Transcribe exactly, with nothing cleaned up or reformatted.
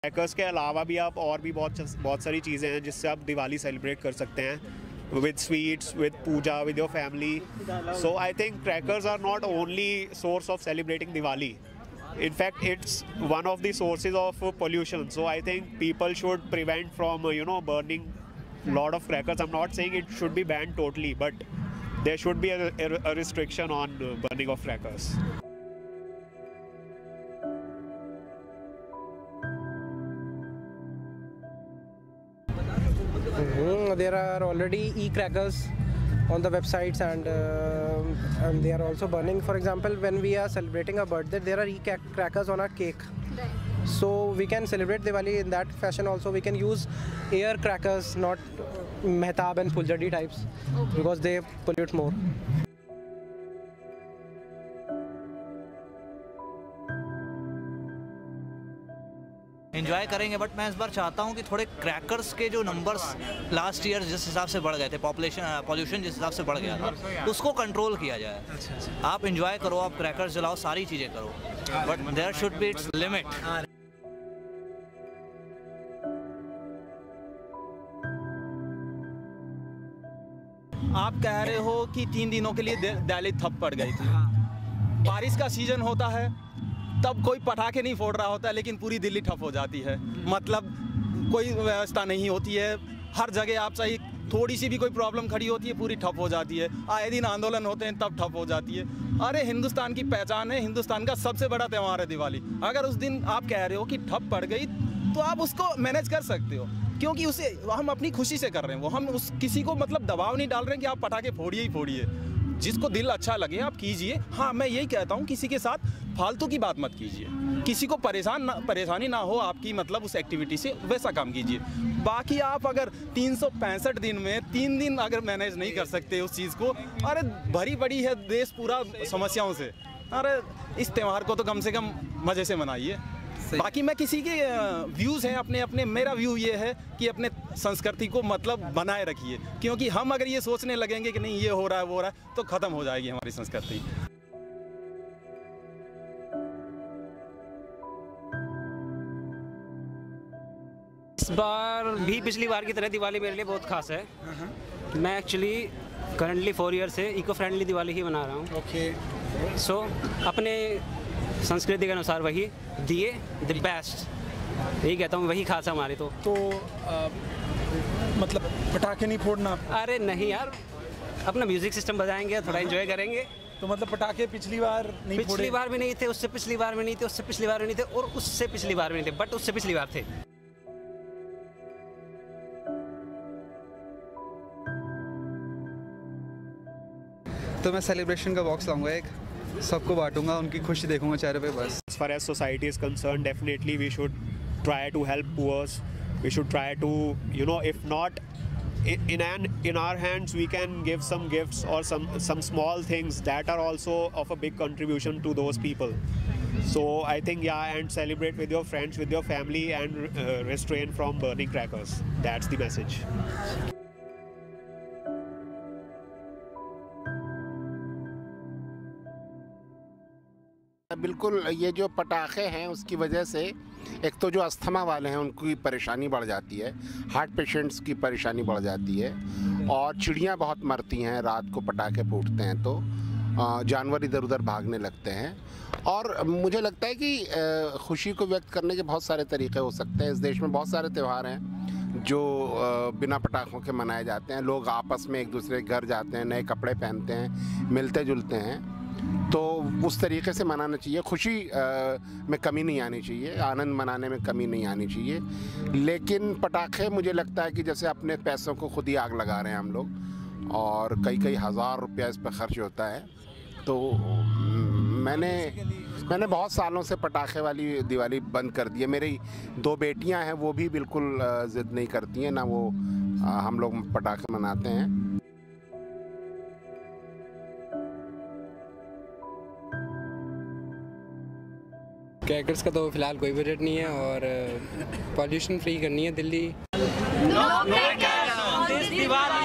Crackers के अलावा भी आप और भी बहुत बहुत सारी चीज़ें हैं जिससे आप दिवाली सेलिब्रेट कर सकते हैं, with sweets, with puja, with your family. So I think crackers are not only source of celebrating Diwali. In fact, it's one of the sources of pollution. So I think people should prevent from, you know, burning a lot of crackers. I'm not saying it should be banned totally, but there should be a, a restriction on burning of crackers. Mm, there are already e-crackers on the websites, and, uh, and they are also burning. For example, when we are celebrating a birthday, there are e-crackers on our cake. So we can celebrate Diwali in that fashion also. We can use air crackers, not mehtab and fuljadi types, okay, because they pollute more. Enjoy करेंगे, but मैं इस बार चाहता हूँ कि थोड़े crackers के जो numbers last year जिस हिसाब से बढ़ गए थे, पॉपुलेशन पॉल्यूशन जिस हिसाब से बढ़ गया था, उसको कंट्रोल किया जाए। अच्छा, अच्छा। आप एंजॉय करो, आप क्रैकर्स जलाओ, सारी चीज़ें करो, but there should be its limit. आप कह रहे हो कि तीन दिनों के लिए दिवाली ठप पड़ गई थी। बारिश का सीजन होता है तब कोई पटाखे नहीं फोड़ रहा होता है, लेकिन पूरी दिल्ली ठप हो जाती है। मतलब कोई व्यवस्था नहीं होती है, हर जगह आप चाहिए थोड़ी सी भी कोई प्रॉब्लम खड़ी होती है पूरी ठप हो जाती है। आए दिन आंदोलन होते हैं तब ठप हो जाती है। अरे हिंदुस्तान की पहचान है, हिंदुस्तान का सबसे बड़ा त्यौहार है दिवाली। अगर उस दिन आप कह रहे हो कि ठप पड़ गई तो आप उसको मैनेज कर सकते हो, क्योंकि उसे हम अपनी खुशी से कर रहे हैं। वो हम उस किसी को मतलब दबाव नहीं डाल रहे हैं कि आप पटाखे फोड़िए ही फोड़िए। जिसको दिल अच्छा लगे आप कीजिए। हाँ, मैं यही कहता हूँ किसी के साथ फालतू की बात मत कीजिए, किसी को परेशान ना परेशानी ना हो आपकी मतलब उस एक्टिविटी से, वैसा काम कीजिए। बाकी आप अगर तीन सौ पैंसठ दिन में तीन दिन अगर मैनेज नहीं कर सकते उस चीज़ को, अरे भरी पड़ी है देश पूरा समस्याओं से, अरे इस त्यौहार को तो कम से कम मज़े से मनाइए। बाकी मैं किसी के व्यूज़ हैं अपने अपने, मेरा व्यू ये है कि अपने संस्कृति को मतलब बनाए रखिए, क्योंकि हम अगर ये सोचने लगेंगे कि नहीं ये हो रहा है वो हो रहा है तो ख़त्म हो जाएगी हमारी संस्कृति। इस बार भी पिछली बार की तरह दिवाली मेरे लिए बहुत खास है। मैं एक्चुअली करंटली फोर ईयर से इको फ्रेंडली दिवाली ही मना रहा हूँ। ओके। सो अपने संस्कृति के अनुसार वही दिए द बेस्ट, यही कहता हूँ, वही खास है हमारी। तो तो आ, मतलब पटाखे नहीं फोड़ना? अरे नहीं यार, अपना म्यूजिक सिस्टम बजाएंगे, थोड़ा एंजॉय करेंगे। तो मतलब पटाखे पिछली बार नहीं पिछली फोड़े? बार भी नहीं थे, उससे पिछली बार भी नहीं थे, उससे पिछली बार भी नहीं थे, और उससे पिछली बार भी नहीं थे, बट उससे पिछली बार थे। तो मैं सेलिब्रेशन का बॉक्स लाऊंगा, एक सबको बांटूंगा, उनकी खुशी देखूंगा चेहरे पे बस। As far as society is concerned, definitely we should try to help poor. We should try to, you know, if not in an in our hands, we can give some gifts or some some small things that are also of a big contribution to those people. So I think yeah, and celebrate with your friends, with your family, and uh, restrain from burning crackers. That's the message. बिल्कुल, ये जो पटाखे हैं उसकी वजह से एक तो जो अस्थमा वाले हैं उनकी परेशानी बढ़ जाती है, हार्ट पेशेंट्स की परेशानी बढ़ जाती है, और चिड़ियाँ बहुत मरती हैं रात को पटाखे फूटते हैं तो जानवर इधर उधर भागने लगते हैं। और मुझे लगता है कि खुशी को व्यक्त करने के बहुत सारे तरीक़े हो सकते हैं। इस देश में बहुत सारे त्यौहार हैं जो बिना पटाखों के मनाए जाते हैं। लोग आपस में एक दूसरे के घर जाते हैं, नए कपड़े पहनते हैं, मिलते जुलते हैं, तो उस तरीके से मनाना चाहिए। खुशी आ, में कमी नहीं आनी चाहिए, आनंद मनाने में कमी नहीं आनी चाहिए। लेकिन पटाखे मुझे लगता है कि जैसे अपने पैसों को खुद ही आग लगा रहे हैं हम लोग, और कई कई हज़ार रुपया इस पर खर्च होता है। तो मैंने मैंने बहुत सालों से पटाखे वाली दिवाली बंद कर दी है। मेरी दो बेटियां हैं, वो भी बिल्कुल ज़िद नहीं करती हैं, ना वो हम लोग पटाखे मनाते हैं। क्रैकर्स का तो फिलहाल कोई बजट नहीं है, और पॉल्यूशन फ्री करनी है Delhi. No crackers on this Diwali.